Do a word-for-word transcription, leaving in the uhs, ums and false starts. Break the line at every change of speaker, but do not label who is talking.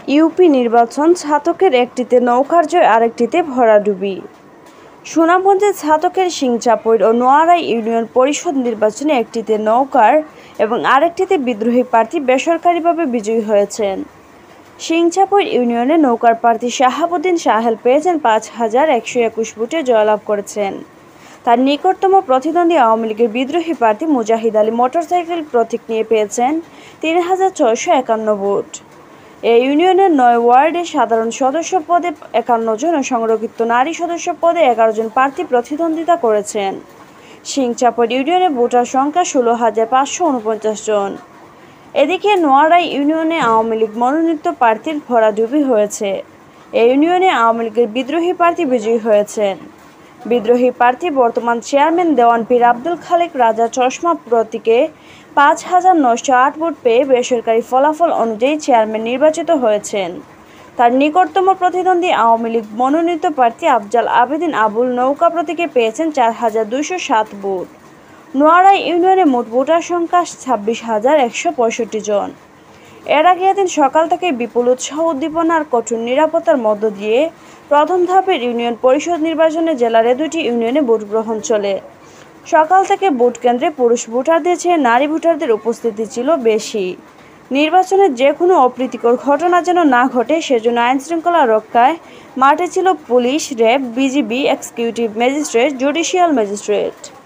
UP নির্বাচন, ছাতকের একটিতে নৌকার জয়, আরেকটিতে ভরাডুবি। সুনামগঞ্জের ছাতকের শিংচাপইর ও নোয়ারাই ইউনিয়ন পরিষদ নির্বাচনে একটিতে নৌকার এবং আরেকটিতে বিদ্রোহী প্রার্থী বেসরকারিভাবে বিজয়ী হয়েছেন। শিংচাপইর ইউনিয়নে নৌকার প্রার্থী শাহাবুদ্দিন সাহেল পেয়েছেন পাঁচ হাজার একশো একুশ ভোটে জয়লাভ করেছেন। তার নিকটতম প্রতিদ্বন্দ্বী আওয়ামী লীগের বিদ্রোহী প্রার্থী মুজাহিদ আলী মোটরসাইকেল প্রতীক নিয়ে পেয়েছেন তিন হাজার ছয়শো একান্ন ভোট। এই ইউনিয়নের নয় ওয়ার্ডে সাধারণ সদস্য পদে একান্ন জন ও সংরক্ষিত নারী সদস্য পদে এগারো জন প্রার্থী প্রতিদ্বন্দ্বিতা করেছেন। শিংচাপইর ইউনিয়নে ভোটার সংখ্যা ষোলো হাজার পাঁচশো উনপঞ্চাশ জন। এদিকে নোয়ারাই ইউনিয়নে আওয়ামী লীগ মনোনীত প্রার্থীর ভরাডুবি হয়েছে। এই ইউনিয়নে আওয়ামী লীগের বিদ্রোহী প্রার্থী বিজয়ী হয়েছেন। বিদ্রোহী প্রার্থী বর্তমান চেয়ারম্যান দেওয়ান পীর আব্দুল খালেক রাজা চশমা প্রতীকে পাঁচ হাজার নয়শো আট ভোট পেয়ে বেসরকারি ফলাফল অনুযায়ী চেয়ারম্যান নির্বাচিত হয়েছেন। তার নিকটতম প্রতিদ্বন্দ্বী আওয়ামী লীগ মনোনীত প্রার্থী আফজাল আবেদিন আবুল নৌকা প্রতীকে পেয়েছেন চার হাজার দুইশো সাত ভোট। নোয়ারাই ইউনিয়নে মোট ভোটার সংখ্যা ছাব্বিশ হাজার একশো পঁয়ষট্টি জন। এর আগে এদিন সকাল থেকে বিপুল উৎসাহ উদ্দীপনার কঠোর নিরাপত্তার মধ্য দিয়ে প্রথম ধাপের ইউনিয়ন পরিষদ নির্বাচনে জেলার এ দুটি ইউনিয়নে ভোট গ্রহণ চলে। সকাল থেকে ভোট কেন্দ্রে পুরুষ ভোটারদের চেয়ে নারী ভোটারদের উপস্থিতি ছিল বেশি। নির্বাচনের যে কোনো অপ্রীতিকর ঘটনা যেন না ঘটে সেজন্য আইনশৃঙ্খলা রক্ষায় মাঠে ছিল police, RAB, BGB, executive magistrate, judicial magistrate.